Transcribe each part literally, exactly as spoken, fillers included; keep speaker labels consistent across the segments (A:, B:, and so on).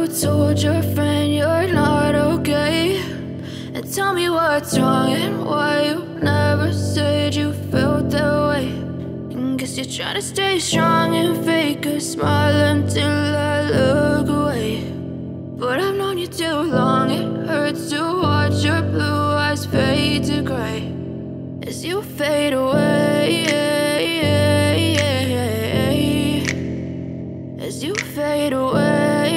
A: told your friend you're not okay, and tell me what's wrong and why you never said you felt that way. And guess you're trying to stay strong and fake a smile until I look away. But I've known you too long, it hurts to watch your blue eyes fade to gray as you fade away, as you fade away.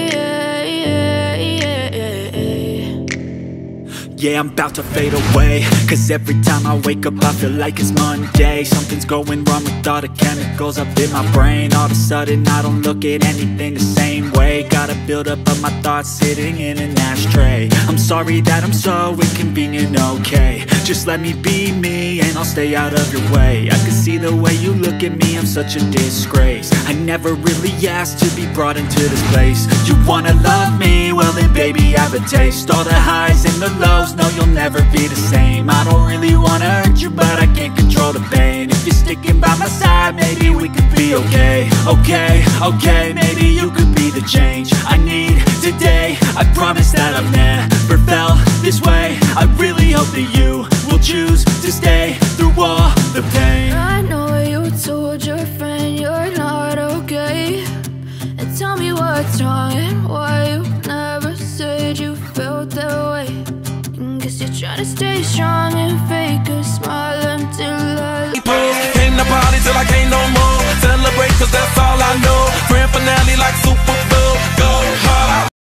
B: Yeah, I'm about to fade away, cause every time I wake up I feel like it's Monday. Something's going wrong with all the chemicals up in my brain. All of a sudden I don't look at anything the same way. Gotta build up of my thoughts sitting in an ashtray. I'm sorry that I'm so inconvenient, okay. Just let me be me and I'll stay out of your way. I can see the way you look at me, I'm such a disgrace. I never really asked to be brought into this place. You wanna love me? Well then baby have a taste. All the highs and the lows, no, you'll never be the same. I don't really wanna hurt you, but I can't control the pain. If you're sticking by my side, maybe we could be okay. Okay, okay, maybe you could be the change I need today. I promise that I've never felt this way. I really hope that you will choose to stay through all the pain.
A: I know you told your friend you're not okay, and tell me what's wrong and why you never said you felt that way. Guess you're trying to stay strong and fake a smile until I
C: In the party till I can't no more. Celebrate cause that's all I know. Grand finale like